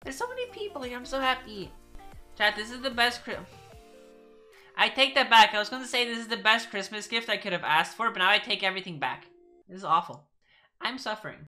There's so many people here. I'm so happy. Chat, this is the best I take that back. I was going to say this is the best Christmas gift I could have asked for, but now I take everything back. This is awful. I'm suffering.